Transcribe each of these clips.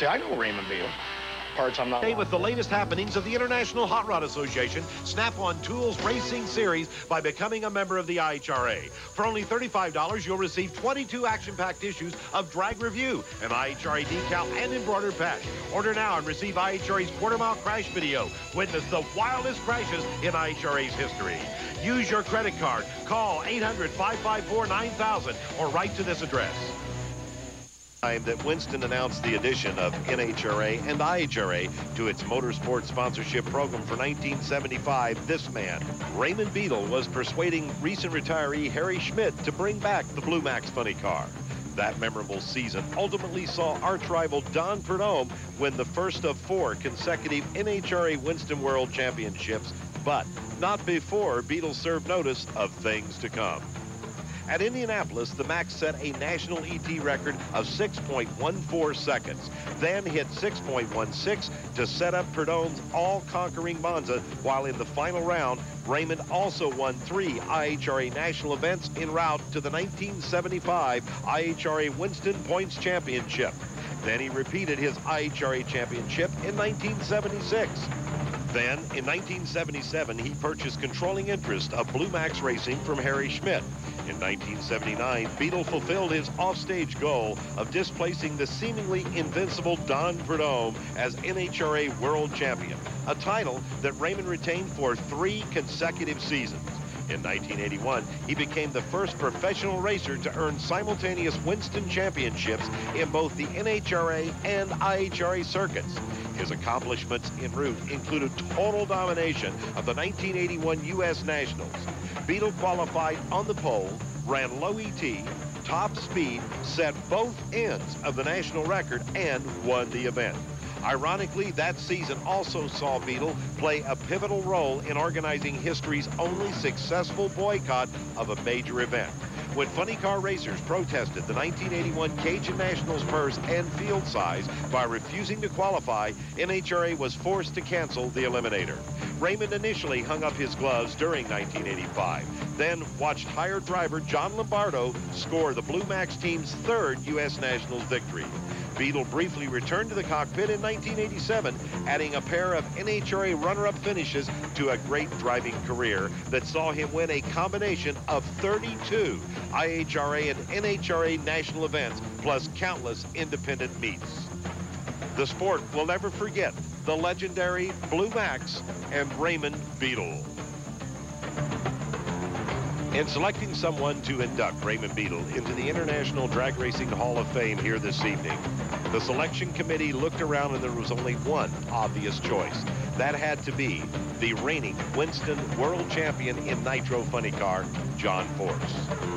See, I know Raymond Beal. Parts I'm not. Today with the latest happenings of the International Hot Rod Association Snap-on Tools Racing Series by becoming a member of the IHRA. For only $35, you'll receive 22 action-packed issues of Drag Review, an IHRA decal and embroidered patch. Order now and receive IHRA's quarter-mile crash video. Witness the wildest crashes in IHRA's history. Use your credit card. Call 800-554-9000 or write to this address. That Winston announced the addition of NHRA and IHRA to its motorsport sponsorship program for 1975, this man, Raymond Beadle, was persuading recent retiree Harry Schmidt to bring back the Blue Max funny car. That memorable season ultimately saw arch rival Don Prudhomme win the first of 4 consecutive NHRA Winston World Championships, but not before Beadle served notice of things to come. At Indianapolis, the Max set a national ET record of 6.14 seconds, then hit 6.16 to set up Prudhomme's all-conquering Monza, while in the final round, Raymond also won 3 IHRA national events en route to the 1975 IHRA Winston Points Championship. Then he repeated his IHRA championship in 1976. Then, in 1977, he purchased controlling interest of Blue Max Racing from Harry Schmidt. In 1979, Beadle fulfilled his offstage goal of displacing the seemingly invincible Don Prudhomme as NHRA World Champion, a title that Raymond retained for 3 consecutive seasons. In 1981, he became the first professional racer to earn simultaneous Winston championships in both the NHRA and IHRA circuits. His accomplishments en route included total domination of the 1981 U.S. Nationals. Beadle qualified on the pole, ran low ET, top speed, set both ends of the national record, and won the event. Ironically, that season also saw Beadle play a pivotal role in organizing history's only successful boycott of a major event. When funny car racers protested the 1981 Cajun Nationals purse and field size by refusing to qualify, NHRA was forced to cancel the Eliminator. Raymond initially hung up his gloves during 1985, then watched hired driver John Lombardo score the Blue Max team's 3rd U.S. Nationals victory. Beadle briefly returned to the cockpit in 1987, adding a pair of NHRA runner-up finishes to a great driving career that saw him win a combination of 32 IHRA and NHRA national events, plus countless independent meets. The sport will never forget the legendary Blue Max and Raymond Beadle. In selecting someone to induct Raymond Beadle into the International Drag Racing Hall of Fame here this evening, the selection committee looked around and there was only one obvious choice. That had to be the reigning Winston World Champion in Nitro Funny Car, John Force.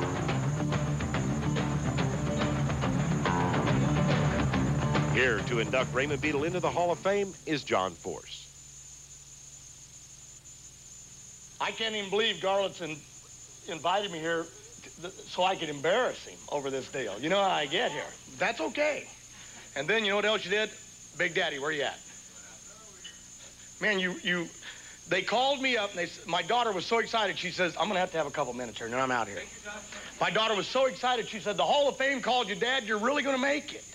Here to induct Raymond Beadle into the Hall of Fame is John Force. I can't even believe Garlitz invited me here so I could embarrass him over this deal. You know how I get here. That's okay. And then you know what else you did? Big Daddy, where you at? Man, they called me up and my daughter was so excited. She says, I'm going to have a couple minutes here and then I'm out here. My daughter was so excited. She said, the Hall of Fame called you, Dad. You're really going to make it.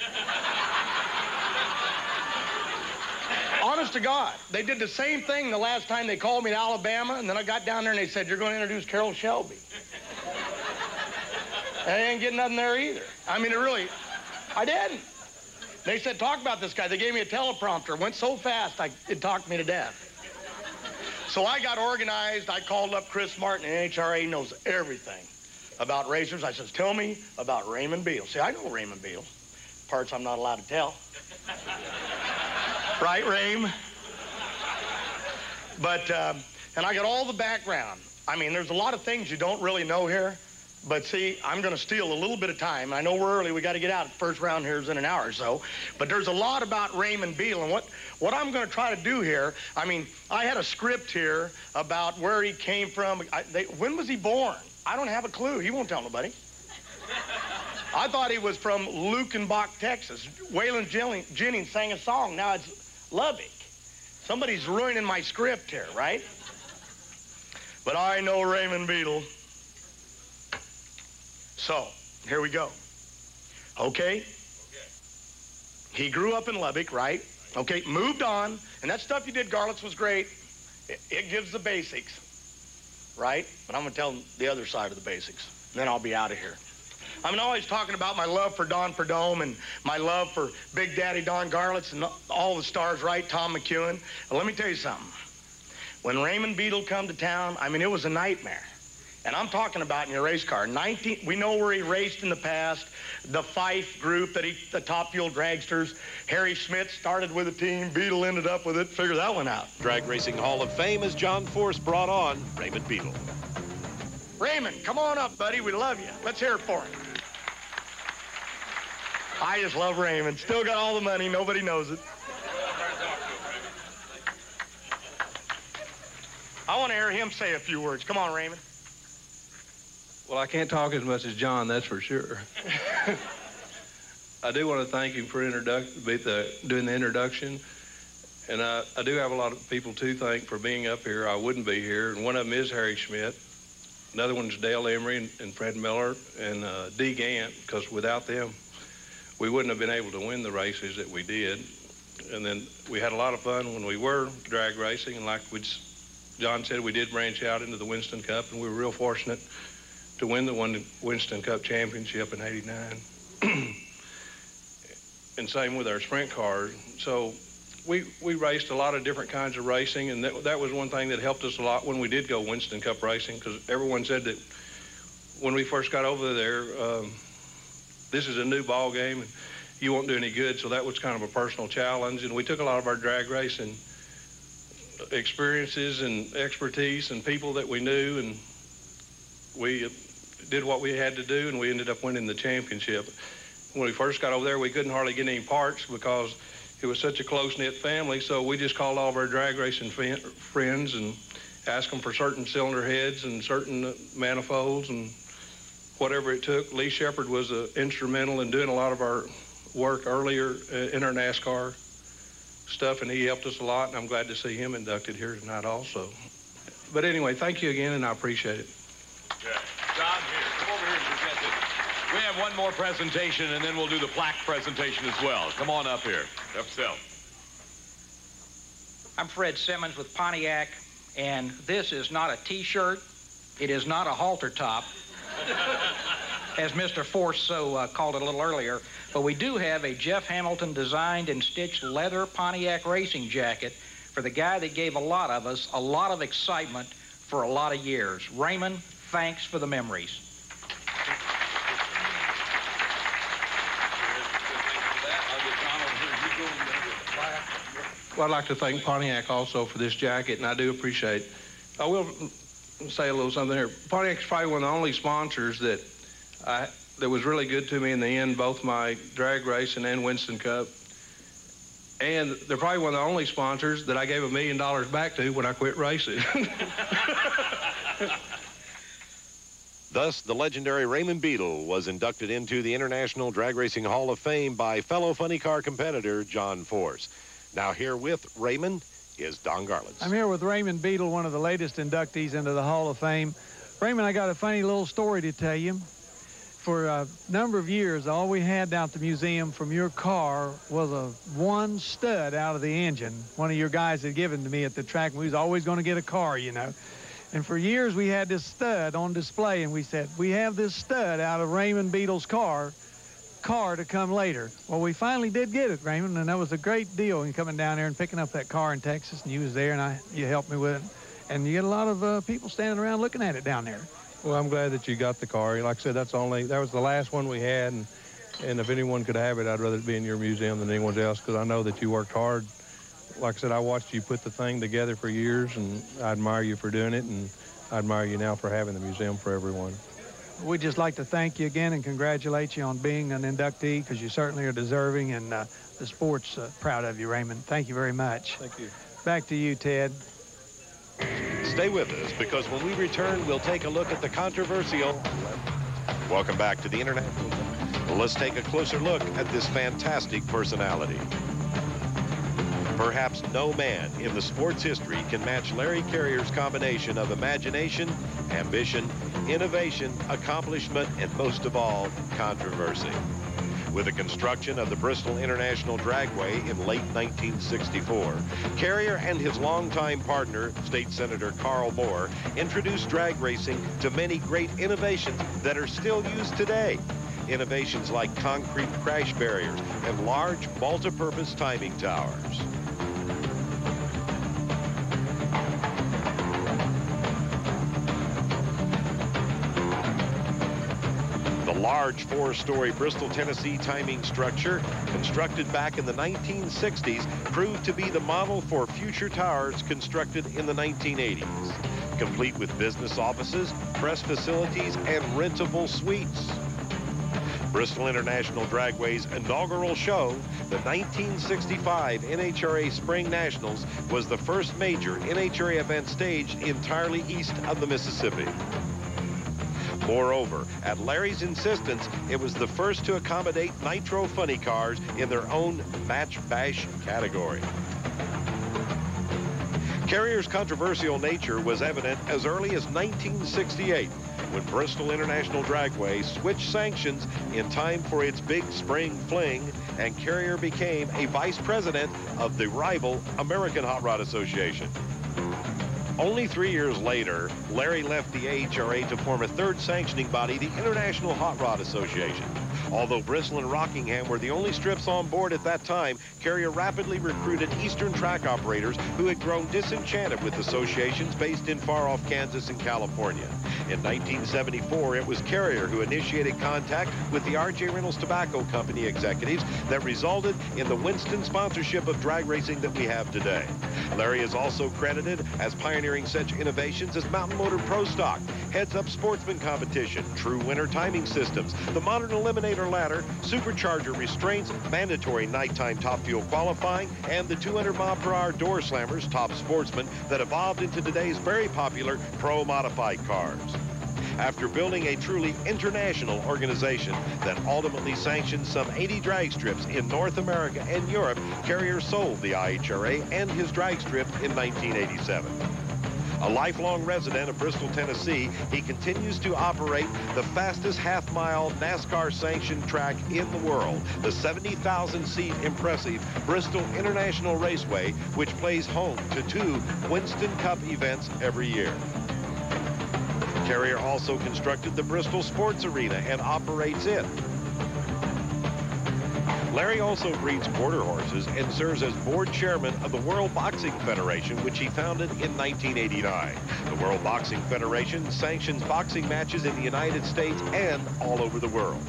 Honest to God, they did the same thing the last time they called me to Alabama, and then I got down there and they said, you're going to introduce Carroll Shelby. And I ain't getting nothing there either. I mean, I didn't. They said, talk about this guy. They gave me a teleprompter. It went so fast, it talked me to death. So I got organized. I called up Chris Martin, and NHRA knows everything about racers. I says, tell me about Raymond Beal. See, I know Raymond Beal. Parts I'm not allowed to tell. Right, Raym? But, and I got all the background. I mean, there's a lot of things you don't really know here. But see, I'm going to steal a little bit of time. I know we're early. We got to get out. First round here is in an hour or so. But there's a lot about Raymond Beal. And what I'm going to try to do here, I mean, I had a script here about where he came from. When was he born? I don't have a clue. He won't tell nobody. I thought he was from Lukenbach, Texas. Waylon Jennings sang a song. Now it's Lubbock. Somebody's ruining my script here, right? But I know Raymond Beadle. So, here we go. Okay? He grew up in Lubbock, right? Okay, moved on, and that stuff you did, Garlits, was great. It gives the basics, right? But I'm going to tell them the other side of the basics. Then I'll be out of here. I'm always talking about my love for Don Perdome and my love for Big Daddy Don Garlits and all the stars, right? Tom McEwen. Well, let me tell you something. When Raymond Beadle come to town, I mean, it was a nightmare. And I'm talking about in your race car. We know where he raced in the past. The Fife group, the Top Fuel Dragsters. Harry Schmidt started with a team. Beadle ended up with it. Figure that one out. Drag Racing Hall of Fame as John Force brought on Raymond Beadle. Raymond, come on up, buddy. We love you. Let's hear it for him. I just love Raymond. Still got all the money. Nobody knows it. I want to hear him say a few words. Come on, Raymond. Well, I can't talk as much as John, that's for sure. I do want to thank him for doing the introduction. And I do have a lot of people to thank for being up here. I wouldn't be here. And one of them is Harry Schmidt. Another one's Dale Emery and Fred Miller and Dee Gant, because without them, we wouldn't have been able to win the races that we did. And then we had a lot of fun when we were drag racing. And like John said, we did branch out into the Winston Cup, and we were real fortunate to win the Winston Cup championship in '89. And same with our sprint cars. So we raced a lot of different kinds of racing, and that was one thing that helped us a lot when we did go Winston Cup racing, because everyone said that when we first got over there, this is a new ball game and you won't do any good. So that was kind of a personal challenge, and we took a lot of our drag racing experiences and expertise and people that we knew, and we did what we had to do, and we ended up winning the championship. When we first got over there, we couldn't hardly get any parts because it was such a close-knit family, so we just called all of our drag racing friends and asked them for certain cylinder heads and certain manifolds and whatever it took. Lee Shepard was instrumental in doing a lot of our work earlier in our NASCAR stuff, and he helped us a lot, and I'm glad to see him inducted here tonight also. But anyway, thank you again, and I appreciate it. Yeah. John, here. Come over here and present it. We have one more presentation, and then we'll do the plaque presentation as well. Come on up here. Help yourself. I'm Fred Simmons with Pontiac, and this is not a T-shirt. It is not a halter top, as Mr. Force called it a little earlier. But we do have a Jeff Hamilton designed and stitched leather Pontiac racing jacket for the guy that gave a lot of us a lot of excitement for a lot of years. Raymond, thanks for the memories. Well, I'd like to thank Pontiac also for this jacket, and I do appreciate it. I will say a little something here. Pontiac's probably one of the only sponsors that was really good to me in the end, both my drag racing and Winston Cup. And they're probably one of the only sponsors that I gave $1 million back to when I quit racing. Thus, the legendary Raymond Beadle was inducted into the International Drag Racing Hall of Fame by fellow funny car competitor John Force. Now here with Raymond is Don Garlits. I'm here with Raymond Beadle, one of the latest inductees into the Hall of Fame. Raymond, I got a funny little story to tell you. For a number of years, all we had down at the museum from your car was one stud out of the engine. One of your guys had given to me at the track. We was always going to get a car, you know. And for years, we had this stud on display, and we said, we have this stud out of Raymond Beadle's car to come later. Well, we finally did get it, Raymond, and that was a great deal in coming down there and picking up that car in Texas, and you was there, and you helped me with it. And you get a lot of people standing around looking at it down there. Well, I'm glad that you got the car. Like I said, that was the last one we had, and if anyone could have it, I'd rather it be in your museum than anyone else, because I know that you worked hard. Like I said, I watched you put the thing together for years, and I admire you for doing it, and I admire you now for having the museum for everyone. We'd just like to thank you again and congratulate you on being an inductee, because you certainly are deserving, and the sport's proud of you, Raymond. Thank you very much. Thank you. Back to you, Ted. Stay with us, because when we return, we'll take a look at the controversial. Welcome back to the International. Well, let's take a closer look at this fantastic personality. Perhaps no man in the sports history can match Larry Carrier's combination of imagination, ambition, innovation, accomplishment, and most of all, controversy. With the construction of the Bristol International Dragway in late 1964, Carrier and his longtime partner, State Senator Carl Moore, introduced drag racing to many great innovations that are still used today. Innovations like concrete crash barriers and large multi-purpose timing towers. The large 4-story Bristol, Tennessee timing structure, constructed back in the 1960s, proved to be the model for future towers constructed in the 1980s, complete with business offices, press facilities, and rentable suites. Bristol International Dragway's inaugural show, the 1965 NHRA Spring Nationals, was the first major NHRA event staged entirely east of the Mississippi. Moreover, at Larry's insistence, it was the first to accommodate nitro funny cars in their own match bash category. Carrier's controversial nature was evident as early as 1968, when Bristol International Dragway switched sanctions in time for its big spring fling, and Carrier became a vice president of the rival American Hot Rod Association. Only 3 years later, Larry left the AHRA to form a third sanctioning body, the International Hot Rod Association. Although Bristol and Rockingham were the only strips on board at that time, Carrier rapidly recruited Eastern track operators who had grown disenchanted with associations based in far-off Kansas and California. In 1974, it was Carrier who initiated contact with the R.J. Reynolds Tobacco Company executives that resulted in the Winston sponsorship of drag racing that we have today. Larry is also credited as pioneering such innovations as Mountain Motor Pro Stock, Heads-Up Sportsman Competition, True Winter Timing Systems, the Modern Eliminator Ladder, Supercharger Restraints, mandatory nighttime top fuel qualifying, and the 200-mile-per-hour door slammers, Top Sportsman, that evolved into today's very popular Pro Modified cars. After building a truly international organization that ultimately sanctioned some 80 drag strips in North America and Europe, Carrier sold the IHRA and his drag strip in 1987. A lifelong resident of Bristol, Tennessee, he continues to operate the fastest half-mile NASCAR-sanctioned track in the world, the 70,000-seat impressive Bristol International Raceway, which plays home to 2 Winston Cup events every year. Carrier also constructed the Bristol Sports Arena and operates it. Larry also breeds quarter horses and serves as board chairman of the World Boxing Federation, which he founded in 1989. The World Boxing Federation sanctions boxing matches in the United States and all over the world.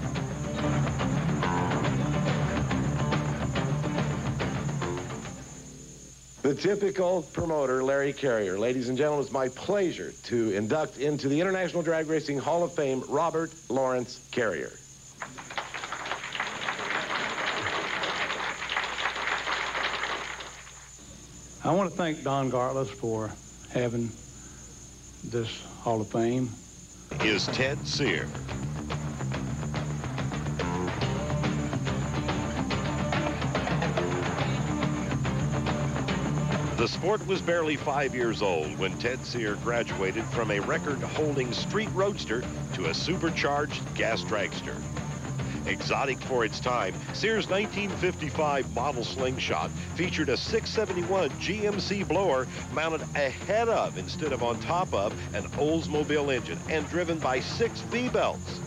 The typical promoter, Larry Carrier. Ladies and gentlemen, it's my pleasure to induct into the International Drag Racing Hall of Fame, Robert Lawrence Carrier. I want to thank Don Gartless for having this Hall of Fame. Is Ted Sear. The sport was barely 5 years old when Ted Sear graduated from a record-holding street roadster to a supercharged gas dragster. Exotic for its time, Sear's 1955 model Slingshot featured a 671 GMC blower mounted ahead of, instead of on top of, an Oldsmobile engine and driven by 6 V-belts.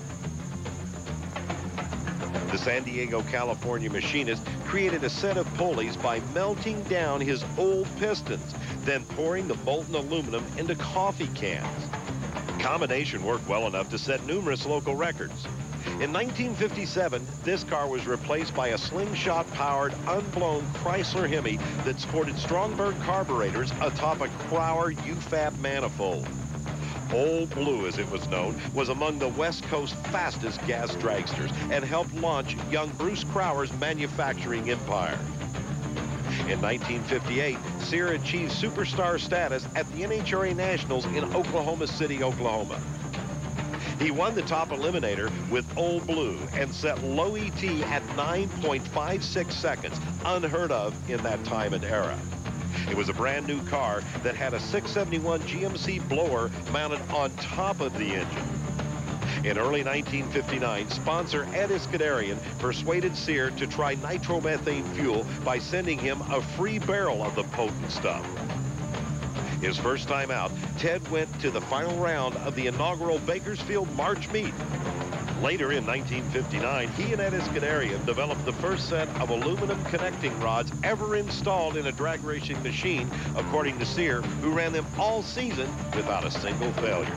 The San Diego, California machinist created a set of pulleys by melting down his old pistons, then pouring the molten aluminum into coffee cans. Combination worked well enough to set numerous local records. In 1957, this car was replaced by a Slingshot-powered, unblown Chrysler Hemi that sported Strongberg carburetors atop a Crowler UFAB manifold. Old Blue, as it was known, was among the West Coast's fastest gas dragsters and helped launch young Bruce Crowler's manufacturing empire. In 1958, Sear achieved superstar status at the NHRA Nationals in Oklahoma City, Oklahoma. He won the top eliminator with Old Blue and set low ET at 9.56 seconds, unheard of in that time and era. It was a brand new car that had a 671 GMC blower mounted on top of the engine. In early 1959, sponsor Ed Iskandarian persuaded Sear to try nitromethane fuel by sending him a free barrel of the potent stuff. His first time out, Ted went to the final round of the inaugural Bakersfield March meet. Later in 1959, he and Ed Iskandarian developed the first set of aluminum connecting rods ever installed in a drag racing machine, according to Sear, who ran them all season without a single failure.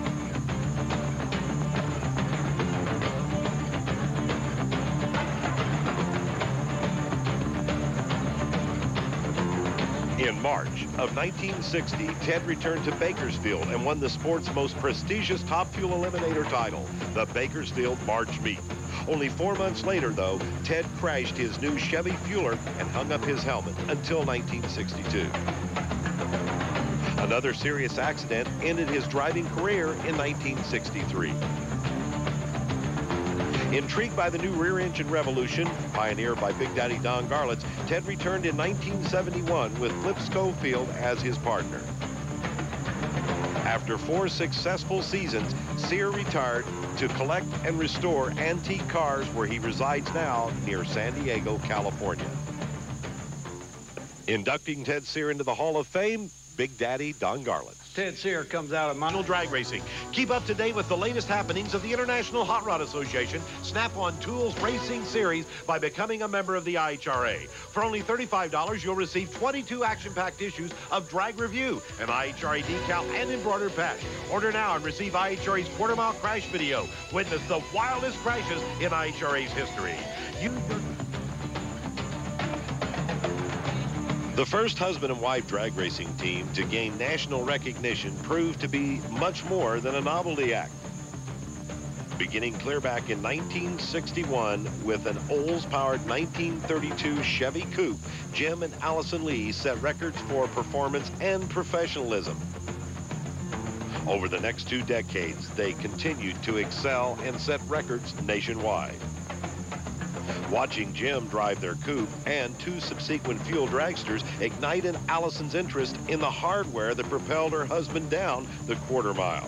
In March of 1960, Ted returned to Bakersfield and won the sport's most prestigious Top Fuel Eliminator title, the Bakersfield March Meet. Only 4 months later, though, Ted crashed his new Chevy Fueler and hung up his helmet until 1962. Another serious accident ended his driving career in 1963. Intrigued by the new rear-engine revolution, pioneered by Big Daddy Don Garlits, Ted returned in 1971 with Flip Schofield as his partner. After 4 successful seasons, Sear retired to collect and restore antique cars where he resides now near San Diego, California. Inducting Ted Sear into the Hall of Fame, Big Daddy Don Garlits. Ted Sear comes out of my Drag Racing. Keep up to date with the latest happenings of the International Hot Rod Association Snap-on Tools Racing Series by becoming a member of the IHRA. For only $35, you'll receive 22 action-packed issues of Drag Review, an IHRA decal and embroidered patch. Order now and receive IHRA's quarter-mile crash video. Witness the wildest crashes in IHRA's history. The first husband and wife drag racing team to gain national recognition proved to be much more than a novelty act. Beginning clear back in 1961 with an Olds-powered 1932 Chevy Coupe, Jim and Allison Lee set records for performance and professionalism. Over the next 2 decades, they continued to excel and set records nationwide. Watching Jim drive their coupe and 2 subsequent fuel dragsters ignited Allison's interest in the hardware that propelled her husband down the quarter mile.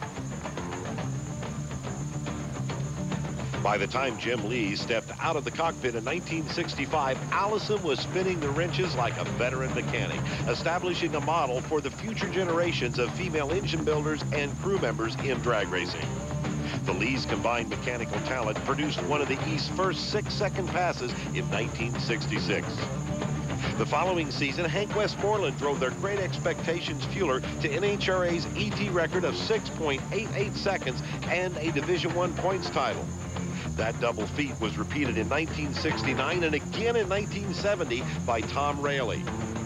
By the time Jim Lee stepped out of the cockpit in 1965, Allison was spinning the wrenches like a veteran mechanic, establishing a model for the future generations of female engine builders and crew members in drag racing. The Lees' combined mechanical talent produced one of the East's first 6-second passes in 1966. The following season, Hank Westmoreland drove their Great Expectations Fueler to NHRA's ET record of 6.88 seconds and a Division I points title. That double feat was repeated in 1969 and again in 1970 by Tom Rayleigh.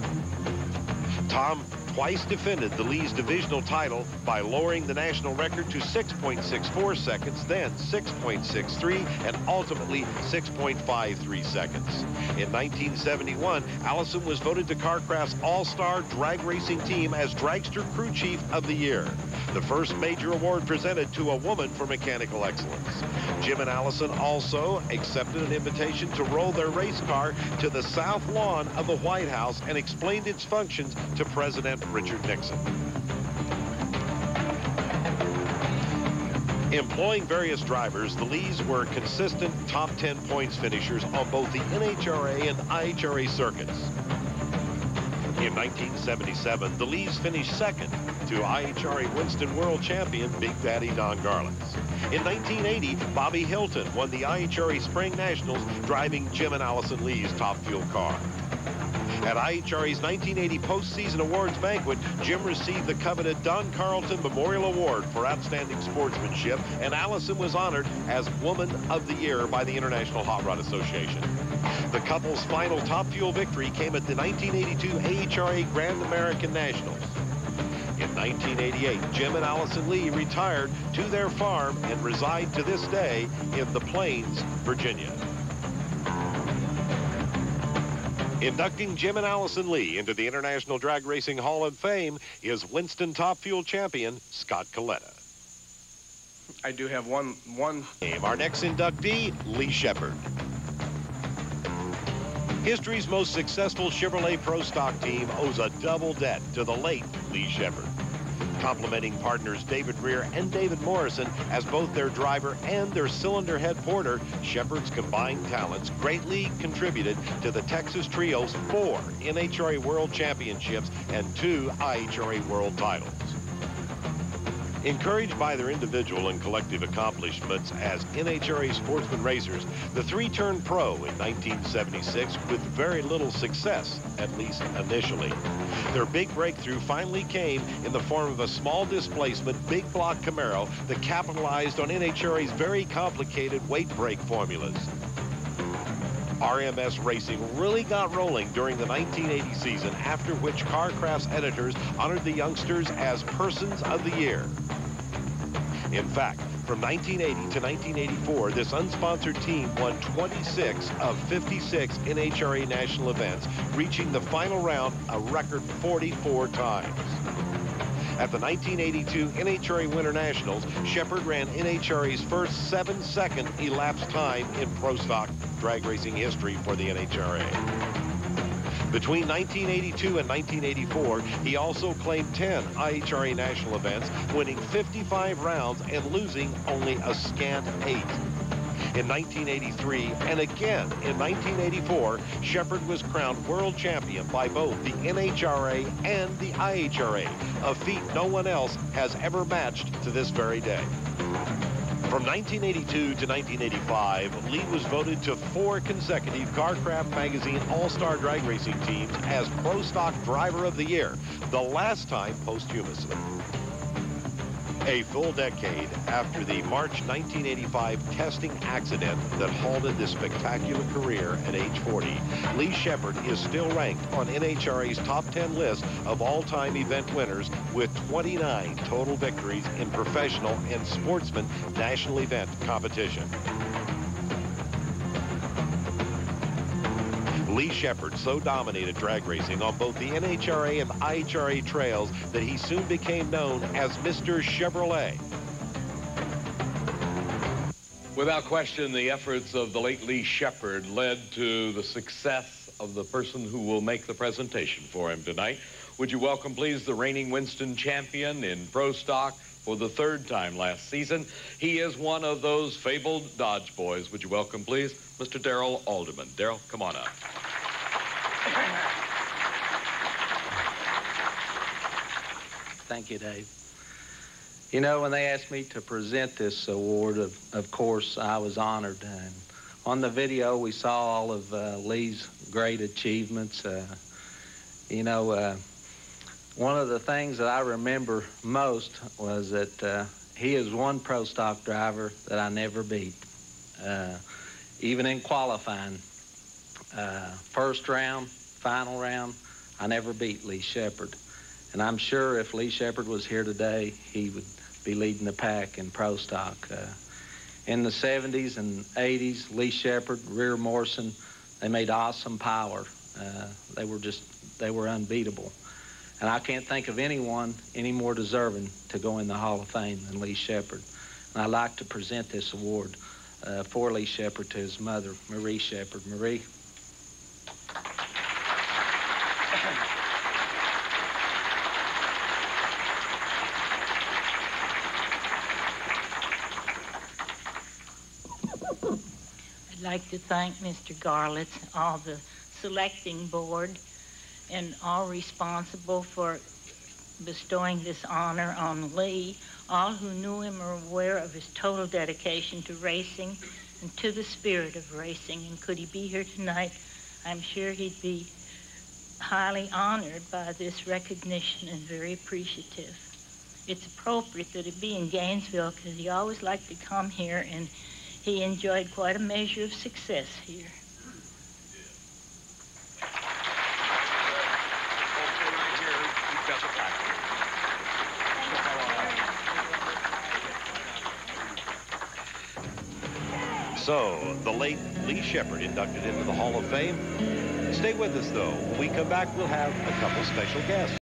Tom twice defended the Lee's divisional title by lowering the national record to 6.64 seconds, then 6.63, and ultimately 6.53 seconds. In 1971, Allison was voted to Carcraft's All-Star Drag Racing Team as Dragster Crew Chief of the Year, the first major award presented to a woman for mechanical excellence. Jim and Allison also accepted an invitation to roll their race car to the south lawn of the White House and explained its functions to President Richard Nixon. Employing various drivers, the Lees were consistent top 10 points finishers on both the NHRA and IHRA circuits. In 1977, the Lees finished second to IHRA Winston World Champion Big Daddy Don Garlits. In 1980, Bobby Hilton won the IHRA Spring Nationals driving Jim and Allison Lee's Top Fuel car. At IHRA's 1980 postseason awards banquet, Jim received the coveted Don Carlton Memorial Award for outstanding sportsmanship, and Allison was honored as Woman of the Year by the International Hot Rod Association. The couple's final Top Fuel victory came at the 1982 AHRA Grand American Nationals. In 1988, Jim and Allison Lee retired to their farm and reside to this day in the Plains, Virginia. Inducting Jim and Allison Lee into the International Drag Racing Hall of Fame is Winston Top Fuel champion Scott Coletta. I do have one. Our next inductee, Lee Shepard. History's most successful Chevrolet Pro Stock team owes a double debt to the late Lee Shepard. Complementing partners David Rear and David Morrison as both their driver and their cylinder head porter, Shepherd's combined talents greatly contributed to the Texas Trio's 4 NHRA World Championships and 2 IHRA World titles. Encouraged by their individual and collective accomplishments as NHRA sportsman racers, the three turned pro in 1976 with very little success, at least initially. Their big breakthrough finally came in the form of a small displacement big block Camaro that capitalized on NHRA's very complicated weight brake formulas. RMS Racing really got rolling during the 1980 season, after which Carcraft's editors honored the youngsters as Persons of the Year. In fact, from 1980 to 1984, this unsponsored team won 26 of 56 NHRA national events, reaching the final round a record 44 times. At the 1982 NHRA Winter Nationals, Shepherd ran NHRA's first 7-second elapsed time in pro stock drag racing history for the NHRA. Between 1982 and 1984, he also claimed 10 IHRA national events, winning 55 rounds and losing only a scant 8. In 1983 and again in 1984, Shepherd was crowned world champion by both the NHRA and the IHRA, a feat no one else has ever matched to this very day. From 1982 to 1985, Lee was voted to 4 consecutive Carcraft Magazine All-Star Drag Racing teams as Pro Stock Driver of the Year, the last time posthumously. A full decade after the March 1985 testing accident that halted this spectacular career at age 40, Lee Shepherd is still ranked on NHRA's top 10 list of all-time event winners with 29 total victories in professional and sportsman national event competition. Lee Shepherd so dominated drag racing on both the NHRA and IHRA trails that he soon became known as Mr. Chevrolet. Without question, the efforts of the late Lee Shepherd led to the success of the person who will make the presentation for him tonight. Would you welcome, please, the reigning Winston champion in pro stock for the 3rd time last season. He is one of those fabled Dodge boys. Would you welcome, please, Mr. Darrell Alderman. Darrell, come on up. Thank you, Dave. You know, when they asked me to present this award, of course, I was honored. And on the video, we saw all of Lee's great achievements. One of the things that I remember most was that he is one pro stock driver that I never beat. Even in qualifying, first round, final round, I never beat Lee Shepherd. And I'm sure if Lee Shepherd was here today, he would be leading the pack in pro stock. In the 70s and 80s, Lee Shepherd, Rear Morrison, they made awesome power. They were unbeatable. And I can't think of anyone any more deserving to go in the Hall of Fame than Lee Shepherd. And I'd like to present this award for Lee Shepherd to his mother, Marie Shepherd. Marie. I'd like to thank Mr. Garlitz, all the selecting board, and all responsible for bestowing this honor on Lee. All who knew him are aware of his total dedication to racing and to the spirit of racing. And could he be here tonight, I'm sure he'd be highly honored by this recognition and very appreciative. It's appropriate that it be in Gainesville because he always liked to come here, and he enjoyed quite a measure of success here. So, the late Lee Shepherd inducted into the Hall of Fame. Stay with us, though. When we come back, we'll have a couple special guests.